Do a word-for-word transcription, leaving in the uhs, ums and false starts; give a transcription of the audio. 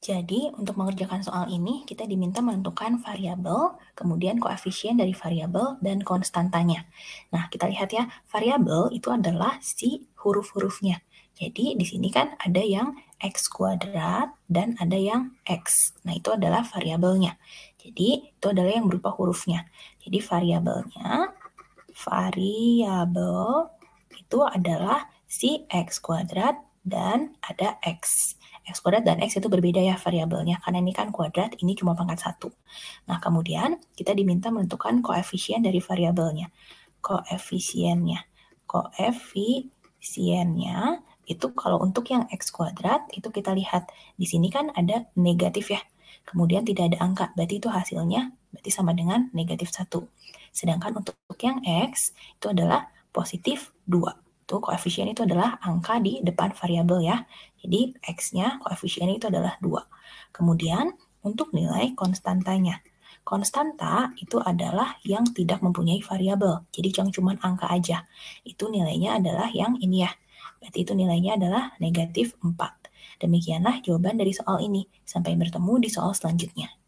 Jadi, untuk mengerjakan soal ini, kita diminta menentukan variabel, kemudian koefisien dari variabel, dan konstantanya. Nah, kita lihat ya, variabel itu adalah si huruf-hurufnya. Jadi, di sini kan ada yang x kuadrat dan ada yang x. Nah, itu adalah variabelnya. Jadi, itu adalah yang berupa hurufnya. Jadi, variabelnya, variabel itu adalah si x kuadrat dan ada x. X kuadrat dan X itu berbeda ya variabelnya, karena ini kan kuadrat, ini cuma pangkat satu. Nah, kemudian kita diminta menentukan koefisien dari variabelnya. Koefisiennya. Koefisiennya itu kalau untuk yang X kuadrat, itu kita lihat. Di sini kan ada negatif ya. Kemudian tidak ada angka, berarti itu hasilnya berarti sama dengan negatif satu. Sedangkan untuk yang X, itu adalah positif dua. Itu koefisien itu adalah angka di depan variabel ya. Jadi X-nya koefisiennya itu adalah dua. Kemudian untuk nilai konstantanya. Konstanta itu adalah yang tidak mempunyai variabel. Jadi yang cuma angka aja. Itu nilainya adalah yang ini ya. Berarti itu nilainya adalah negatif empat. Demikianlah jawaban dari soal ini. Sampai bertemu di soal selanjutnya.